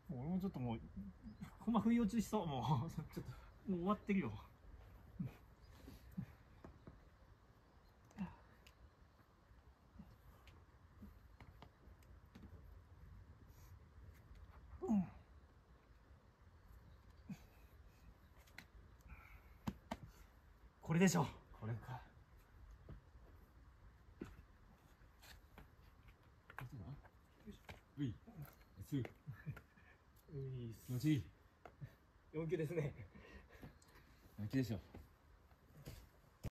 俺もちょっともうほんま不意落ちしそう。もうちょっともう終わってるよ。これでしょ。 これか。うい、すぐ。気持ちいい。 4級ですね。 気でしょ。